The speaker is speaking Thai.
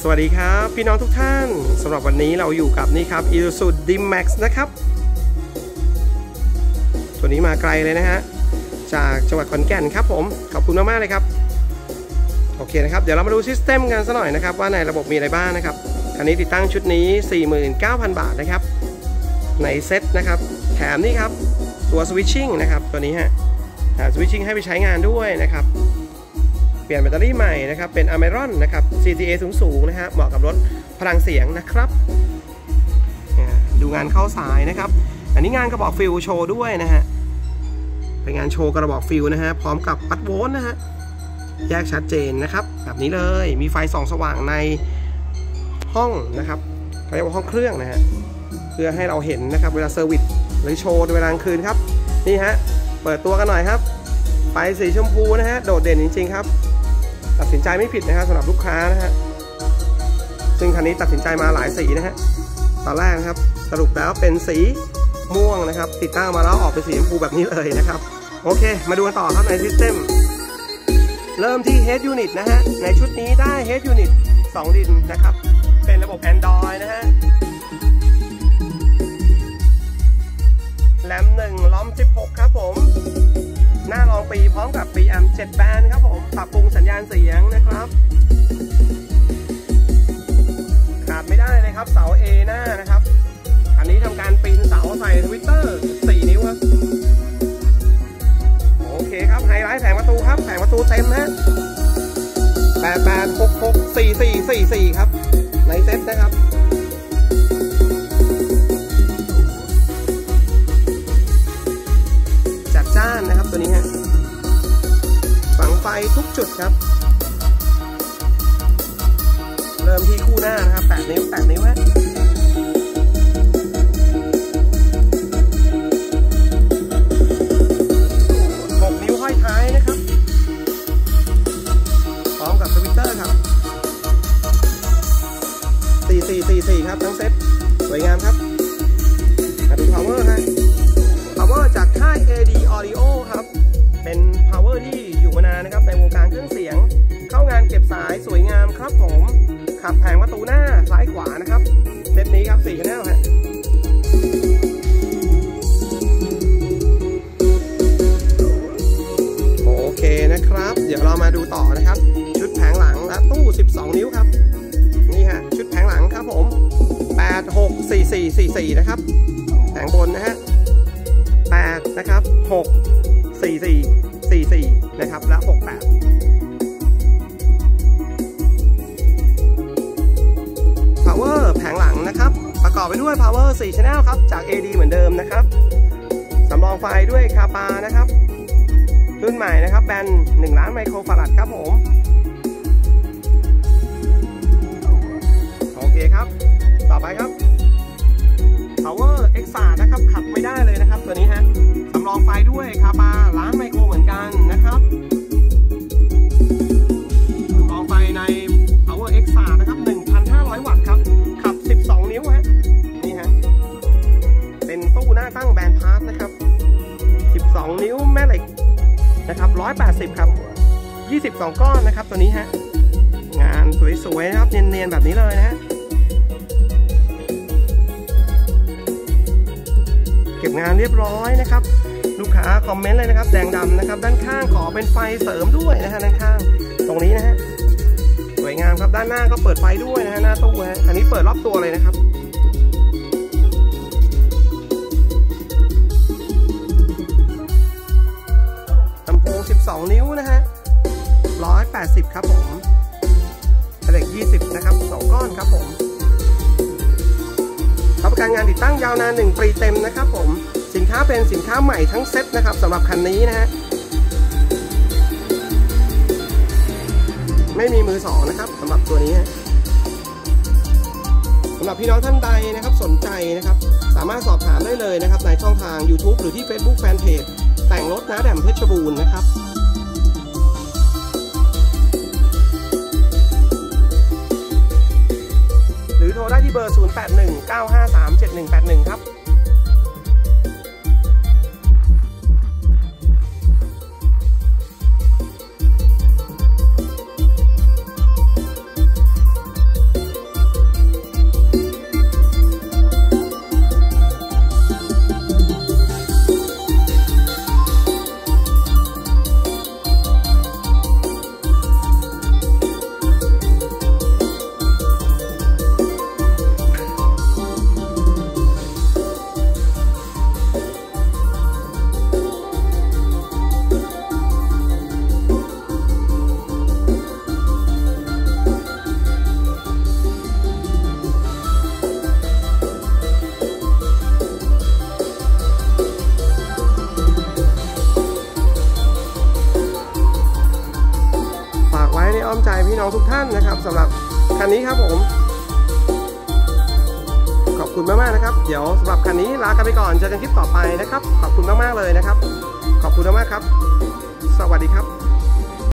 สวัสดีครับพี่น้องทุกท่านสำหรับวันนี้เราอยู่กับนี่ครับ Isuzu D-Max นะครับตัวนี้มาไกลเลยนะฮะจากจังหวัดขอนแก่นครับผมขอบคุณมากๆเลยครับโอเคนะครับเดี๋ยวเรามาดูซิสเต็มกันสักหน่อยนะครับว่าในระบบมีอะไรบ้างนะครับคันนี้ติดตั้งชุดนี้ 49,000 บาทนะครับในเซ็ตนะครับแถมนี่ครับตัวสวิตชิ่งนะครับตัวนี้ฮะสวิตชิ่งให้ไปใช้งานด้วยนะครับเปลี่ยนแบตเตอรี่ใหม่นะครับเป็น Ameron นะครับ CTA สูงๆนะฮะเหมาะกับรถพลังเสียงนะครับดูงานเข้าสายนะครับอันนี้งานกระบอกฟิลโชว์ด้วยนะฮะเป็นงานโชว์กระบอกฟิลนะฮะพร้อมกับวัดโวลต์นะฮะแยกชัดเจนนะครับแบบนี้เลยมีไฟส่องสว่างในห้องนะครับเขาเรียกว่าห้องเครื่องนะฮะเพื่อให้เราเห็นนะครับเวลาเซอร์วิสหรือโชว์เวลากลางคืนครับนี่ฮะเปิดตัวกันหน่อยครับไฟสีชมพูนะฮะโดดเด่นจริงๆครับตัดสินใจไม่ผิดนะฮะสำหรับลูกค้านะฮะซึ่งคันนี้ตัดสินใจมาหลายสีนะฮะตอนแรกนะครับสรุปแล้วเป็นสีม่วงนะครับติดตั้งมาแล้วออกเป็นสีชมพูแบบนี้เลยนะครับโอเคมาดูกันต่อครับในซิสเต็มเริ่มที่ Head Unit นะฮะในชุดนี้ได้ Head Unit 2 ดินนะครับเป็นระบบ Android นะฮะแรม1 LOM 16ครับผมหน้ารองปีพร้อมกับ preamp 7 แบนครับผมปรับปรุงสัญญาณเสียงนะครับขาดไม่ได้เลยครับเสา A หน้านะครับอันนี้ทำการปีนเสาใส่ทวิตเตอร์4 นิ้วครับโอเคครับไฮไลท์แผงประตูครับแผงประตูเต็มนะ88664444ครับในเซ็ตนะครับจัดจ้านนะครับตัวนี้ฮะฝังไฟทุกจุดครับเริ่มที่คู่หน้านะครับ8 นิ้วฮะท้ายนะครับพร้อมกับสวิตเตอร์ครับ4444ครับทั้งเซ็ตสวยงามครับมาดู power ฮะ power จากค่าย AD Audio ครับเป็น power ที่อยู่มานานนะครับในวงการเครื่องเสียงเข้างานเก็บสายสวยงามครับผมขับแผงประตูหน้าซ้ายขวานะครับเซตนี้ครับ4 channel ฮะโอเคนะครับเดี๋ยวเรามาดูต่อนะครับชุดแผงหลังและตู้12 นิ้วครับนี่ฮะชุดแผงหลังครับผม864444นะครับแผงบนนะฮะ8นะครับ64444นะครับและ68 power แผงหลังนะครับประกอบไปด้วย power 4 channel ครับจาก AD เหมือนเดิมนะครับสำรองไฟด้วยคาปานะครับรุ่นใหม่นะครับแบน1 ล้านไมโครฟาราดครับผมโอเคครับต่อไปครับ power Exa นะครับขัดไม่ได้เลยนะครับตัวนี้ฮะสำรองไฟด้วยคาปาล้านไมโครเหมือนกันนะครับสำรองไฟใน power Exa นะครับ 1,500 วัตต์ครับขับ12 นิ้วฮะนี่ฮะเป็นตู้หน้าตั้งแบนพาร์ทนะครับ12 นิ้วแม่เหล็กนะครับ180ครับ22 ก้อนนะครับตัวนี้ฮะงานสวยๆนะครับเนียนๆแบบนี้เลยนะฮะเก็บงานเรียบร้อยนะครับลูกค้าคอมเมนต์เลยนะครับแดงดำนะครับด้านข้างขอเป็นไฟเสริมด้วยนะฮะด้านข้างตรงนี้นะฮะสวยงามครับด้านหน้าก็เปิดไฟด้วยนะฮะหน้าตู้ฮะอันนี้เปิดรอบตัวเลยนะครับ12 นิ้วนะฮะ180ครับผมเหล็ก20นะครับ2 ก้อนครับผมรับประกันงานติดตั้งยาวนาน1 ปีเต็มนะครับผมสินค้าเป็นสินค้าใหม่ทั้งเซ็ตนะครับสำหรับคันนี้นะฮะไม่มีมือ2นะครับสำหรับตัวนี้สำหรับพี่น้องท่านใดนะครับสนใจนะครับสามารถสอบถามได้เลยนะครับในช่องทาง YouTube หรือที่ Facebook Fanpage แต่งรถน้าแดมเพชรบูรณ์นะครับหรือโทรได้ที่เบอร์ 0819537181 ครับอ้อมใจพี่น้องทุกท่านนะครับสำหรับคันนี้ครับผมขอบคุณมากๆนะครับเดี๋ยวสำหรับคันนี้ลากันไปก่อนเจอกันคลิปต่อไปนะครับขอบคุณมากๆเลยนะครับขอบคุณมากๆครับสวัสดีครับ